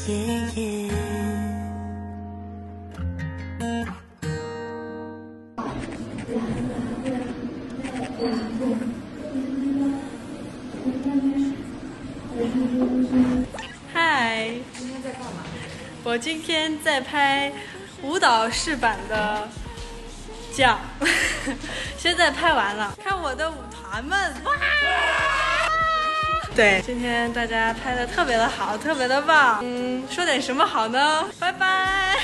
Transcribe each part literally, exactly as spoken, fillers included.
耶耶。 嗨，今天在干嘛？我今天在拍舞蹈式版的酱，现在拍完了，看我的舞团们，哇！对，今天大家拍的特别的好，特别的棒。嗯，说点什么好呢？拜拜。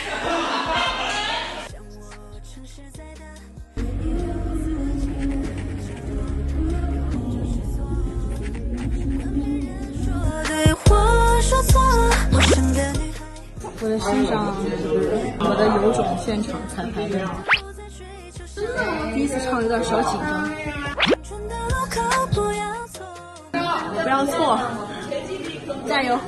我在欣赏我的有种现场彩排的，第一次唱有点小紧张。不要错，加油！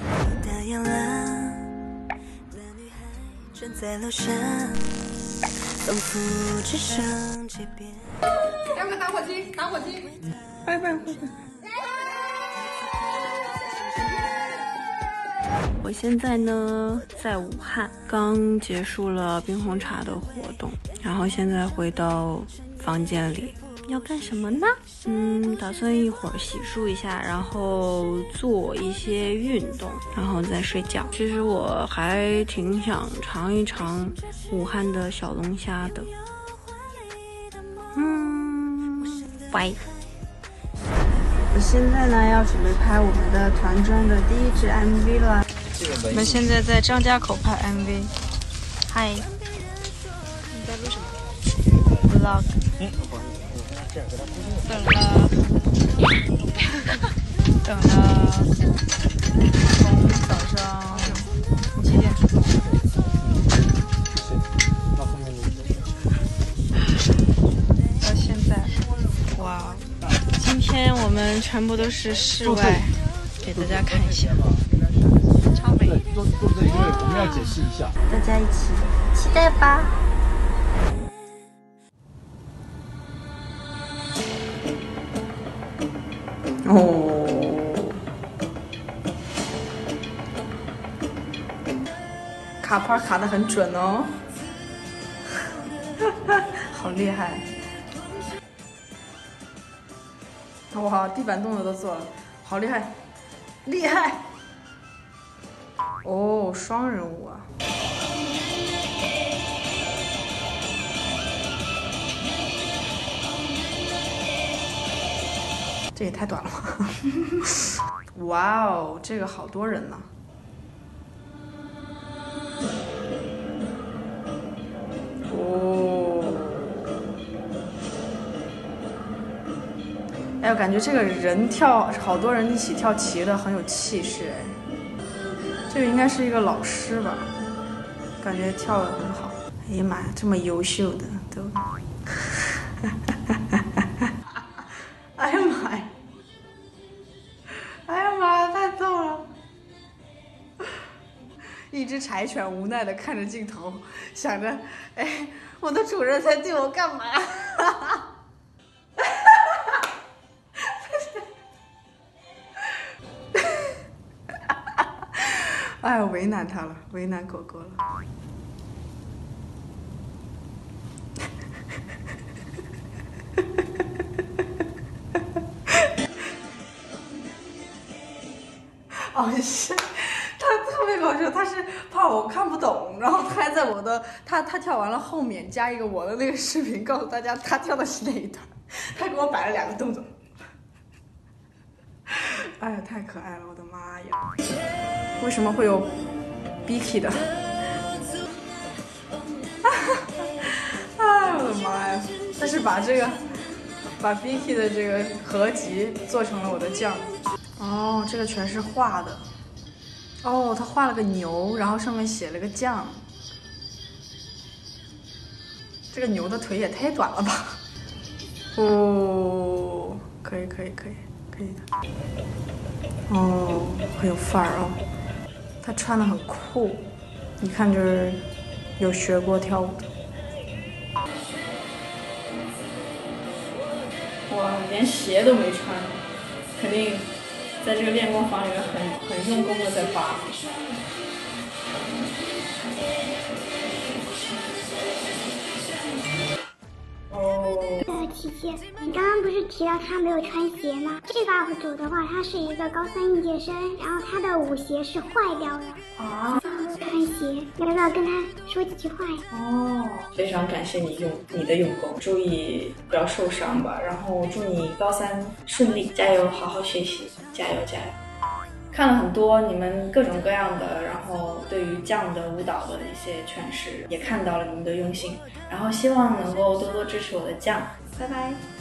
要不打火机？打火机！ 拜拜，拜拜。 我现在呢在武汉，刚结束了冰红茶的活动，然后现在回到房间里，要干什么呢？嗯，打算一会儿洗漱一下，然后做一些运动，然后再睡觉。其实我还挺想尝一尝武汉的小龙虾的。嗯，拜。 我现在呢要准备拍我们的团专的第一支 M V 了。 我们现在在张家口拍 M V。嗨，你在录什么 ？Vlog。嗯。等了，等了，从早上几点出发？到现在，哇！今天我们全部都是室外，给大家看一下。 坐坐这里，因为我们要解释一下， 大家一起期待吧。哦，卡拍卡得很准哦，好厉害！哇，地板动作都做了，好厉害，厉害！哦，双人舞啊！这也太短了吧！哇哦，这个好多人呢！哦，哎，我感觉这个人跳，好多人一起跳齐的，很有气势哎。这个应该是一个老师吧，感觉跳得很好。哎呀妈呀，这么优秀的都！哎呀妈呀！哎呀妈呀，太逗了！一只柴犬无奈地看着镜头，想着：哎，我的主人在对我干嘛？哎呀，为难他了，为难狗狗了。哦，是，他特别搞笑，他是怕我看不懂，然后他还在我的他他跳完了后面加一个我的那个视频，告诉大家他跳的是哪一段，他给我摆了两个动作。哎呀，太可爱了，我的妈呀！为什么会有 Biki 的？哎，我的妈呀！他是把这个把 Biki 的这个合集做成了我的酱。哦，这个全是画的。哦，他画了个牛，然后上面写了个酱。这个牛的腿也太短了吧！哦，可以可以可以可以的。哦，很有范儿哦。他穿的很酷，一看就是有学过跳舞的。哇，连鞋都没穿，肯定在这个练功房里面很很用功的在扒。哦。 呃，琪琪，你刚刚不是提到他没有穿鞋吗？这个 U P 主的话，他是一个高三应届生，然后他的舞鞋是坏掉了。啊。穿鞋，要不要跟他说几句话呀？ 哦，非常感谢你用你的用功，注意不要受伤吧，然后祝你高三顺利，加油，好好学习，加油加油！看了很多你们各种各样的，然后对于这样的舞蹈的一些诠释，也看到了你们的用心，然后希望能够多多支持我的酱，拜拜。